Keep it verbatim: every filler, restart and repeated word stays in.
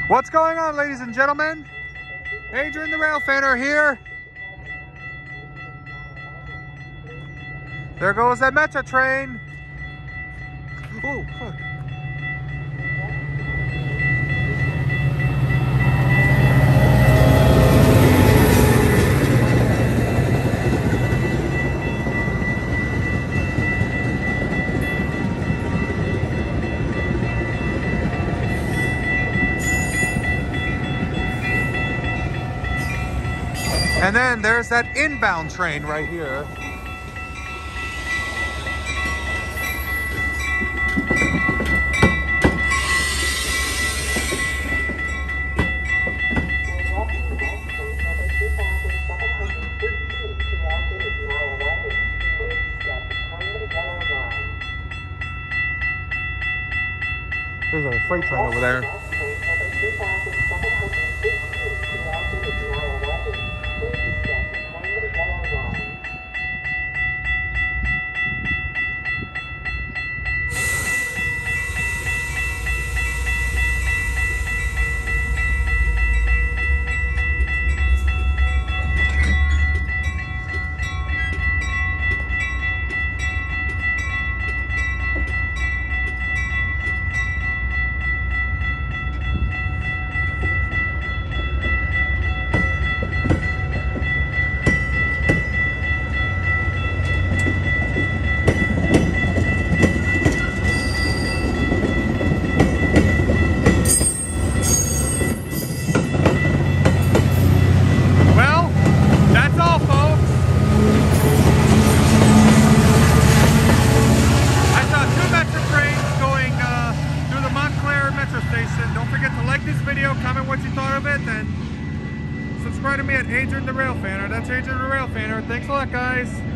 What's going on, ladies and gentlemen? Adrian the Rail Fanner here. There goes that Metra train. Oh, fuck. And then there's that inbound train right here. There's a freight train over there. Don't forget to like this video, comment what you thought of it, and subscribe to me at Adrian the Rail Fanner. That's Adrian the Rail Fanner. Thanks a lot, guys.